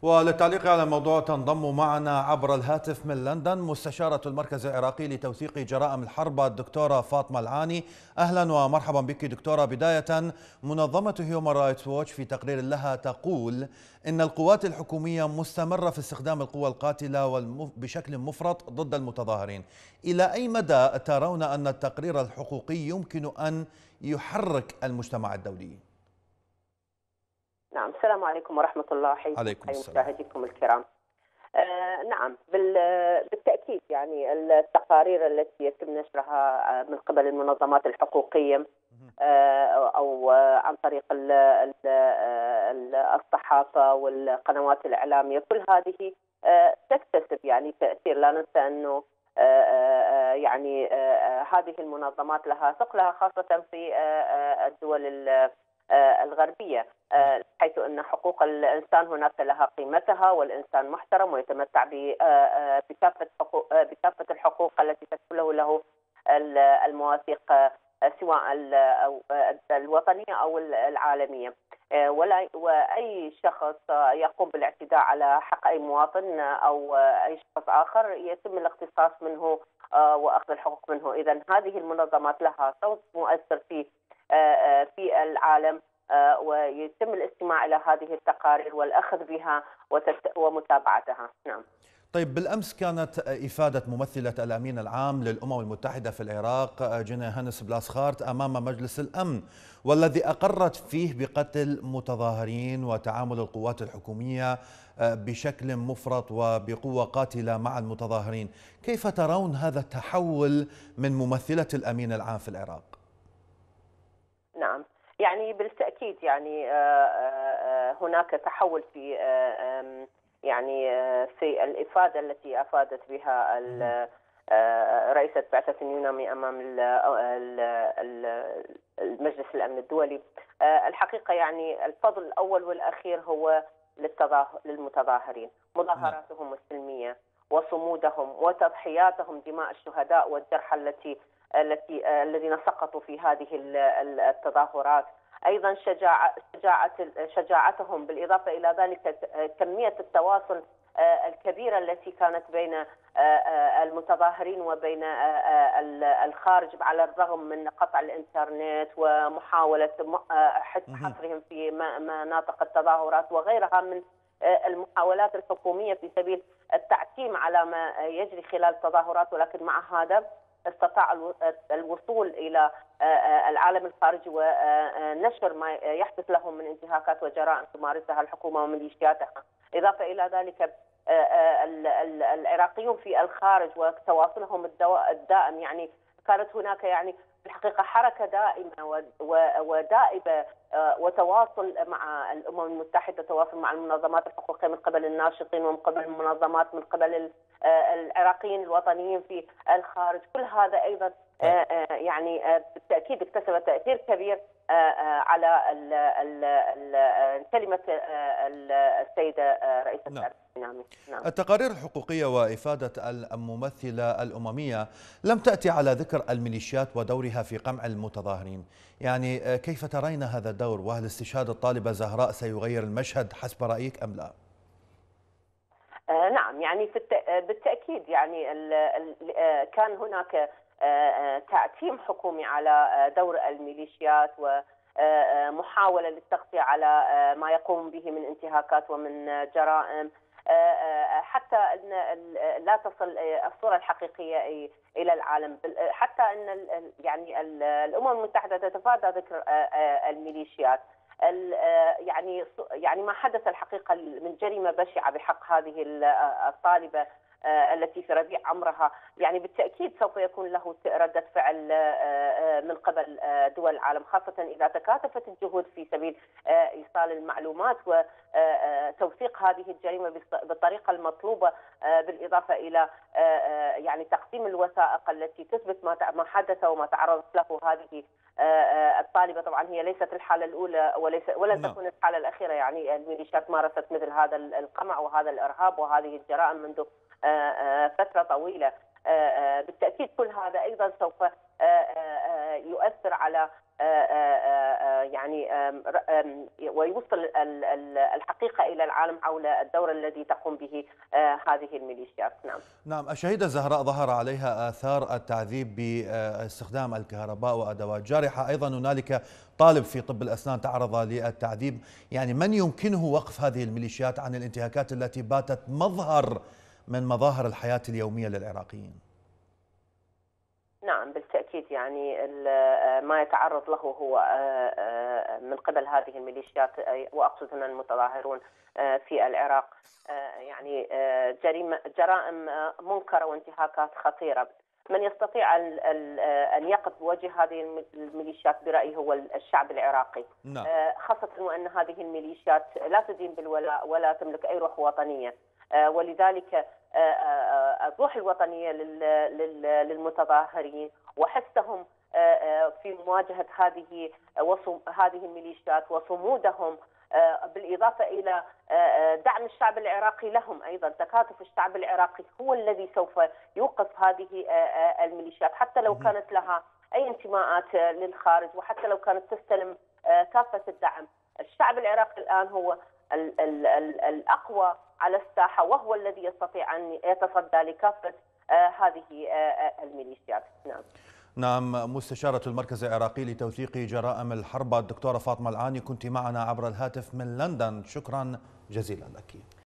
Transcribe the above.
وللتعليق على الموضوع تنضم معنا عبر الهاتف من لندن مستشارة المركز العراقي لتوثيق جرائم الحرب الدكتورة فاطمة العاني. أهلا ومرحبا بك دكتورة. بداية، منظمة هيومان رايتس ووتش في تقرير لها تقول إن القوات الحكومية مستمرة في استخدام القوى القاتلة بشكل مفرط ضد المتظاهرين. إلى أي مدى ترون أن التقرير الحقوقي يمكن أن يحرك المجتمع الدولي؟ نعم، السلام عليكم ورحمة الله. حياكم عليكم السلام. مشاهديكم الكرام. نعم، بالتأكيد يعني التقارير التي يتم نشرها من قبل المنظمات الحقوقية أو عن طريق الصحافة والقنوات الإعلامية، كل هذه تكتسب يعني تأثير. لا ننسى أنه يعني هذه المنظمات لها ثقلها خاصة في الدول الغربية، حيث أن حقوق الإنسان هناك لها قيمتها، والإنسان محترم ويتمتع بكافة الحقوق التي تكفله له المواثيق، سواء الوطنية أو العالمية. وأي شخص يقوم بالاعتداء على حق أي مواطن أو أي شخص آخر يتم الاقتصاص منه وأخذ الحقوق منه. إذن هذه المنظمات لها صوت مؤثر في العالم، ويتم الاستماع إلى هذه التقارير والأخذ بها ومتابعتها. نعم. طيب، بالأمس كانت إفادة ممثلة الأمين العام للأمم المتحدة في العراق جينا هانس بلاسخارت أمام مجلس الأمن، والذي أقرت فيه بقتل متظاهرين وتعامل القوات الحكومية بشكل مفرط وبقوة قاتلة مع المتظاهرين. كيف ترون هذا التحول من ممثلة الأمين العام في العراق؟ نعم، يعني بالتأكيد يعني هناك تحول في يعني في الإفادة التي أفادت بها رئيسة بعثة اليونامي أمام المجلس الأمن الدولي. الحقيقة يعني الفضل الأول والأخير هو للمتظاهرين، مظاهراتهم السلمية وصمودهم وتضحياتهم، دماء الشهداء والجرحى الذين سقطوا في هذه التظاهرات، أيضا شجاعتهم، بالإضافة إلى ذلك كمية التواصل الكبيرة التي كانت بين المتظاهرين وبين الخارج، على الرغم من قطع الإنترنت ومحاولة حصرهم في مناطق التظاهرات وغيرها من المحاولات الحكومية في سبيل التعتيم على ما يجري خلال التظاهرات. ولكن مع هذا استطاع الوصول إلى العالم الخارجي ونشر ما يحدث لهم من انتهاكات وجرائم تمارسها الحكومة وميليشياتها. إضافة إلى ذلك العراقيون في الخارج وتواصلهم الدائم، يعني كانت هناك يعني الحقيقة حركة دائمة ودائبة وتواصل مع الأمم المتحدة، تواصل مع المنظمات الحقوقية من قبل الناشطين ومن قبل المنظمات، من قبل العراقيين الوطنيين في الخارج. كل هذا أيضا يعني بالتأكيد اكتسب تأثير كبير على كلمة السيدة رئيسة اليونامي. نعم. التقارير الحقوقية وإفادة الممثلة الأممية لم تأتي على ذكر الميليشيات ودورها في قمع المتظاهرين. يعني كيف ترين هذا الدور؟ وهل استشهاد الطالبة زهراء سيغير المشهد حسب رأيك أم لا؟ نعم، يعني بالتأكيد يعني كان هناك تعتيم حكومي على دور الميليشيات ومحاولة للتغطية على ما يقوم به من انتهاكات ومن جرائم، حتى أن لا تصل الصورة الحقيقية إلى العالم. حتى أن يعني الأمم المتحدة تتفادى ذكر الميليشيات. يعني ما حدث الحقيقة من جريمة بشعة بحق هذه الطالبة التي في ربيع عمرها، يعني بالتأكيد سوف يكون له ردة فعل من قبل دول العالم، خاصة إذا تكاتفت الجهود في سبيل إيصال المعلومات وتوثيق هذه الجريمة بالطريقة المطلوبة، بالإضافة إلى يعني تقديم الوثائق التي تثبت ما حدث وما تعرضت له هذه الطالبة. طبعا هي ليست الحالة الأولى ولن تكون الحالة الأخيرة، يعني الميليشيات مارست مثل هذا القمع وهذا الإرهاب وهذه الجرائم منذ فترة طويلة. بالتأكيد كل هذا أيضا سوف يؤثر على يعني ويوصل الحقيقة إلى العالم حول الدور الذي تقوم به هذه الميليشيات. نعم. نعم، الشهيدة زهراء ظهر عليها آثار التعذيب باستخدام الكهرباء وأدوات جارحة، أيضا هنالك طالب في طب الأسنان تعرض للتعذيب. يعني من يمكنه وقف هذه الميليشيات عن الانتهاكات التي باتت مظهر من مظاهر الحياة اليومية للعراقيين؟ نعم بالتأكيد، يعني ما يتعرض له هو من قبل هذه الميليشيات، وأقصد هنا المتظاهرون في العراق، يعني جرائم منكرة وانتهاكات خطيرة. من يستطيع أن يقف بوجه هذه الميليشيات برأيي هو الشعب العراقي. نعم. خاصة وأن هذه الميليشيات لا تدين بالولاء ولا تملك أي روح وطنية، ولذلك الروح الوطنية للمتظاهرين وحثهم في مواجهة هذه الميليشيات وصمودهم، بالإضافة إلى دعم الشعب العراقي لهم أيضا. تكاتف الشعب العراقي هو الذي سوف يوقف هذه الميليشيات، حتى لو كانت لها أي انتماءات للخارج، وحتى لو كانت تستلم كافة الدعم. الشعب العراقي الآن هو الأقوى على الساحة، وهو الذي يستطيع أن يتصدى لكافة هذه الميليشيات. نعم. نعم، مستشارة المركز العراقي لتوثيق جرائم الحرب الدكتورة فاطمة العاني، كنت معنا عبر الهاتف من لندن، شكرا جزيلا لك.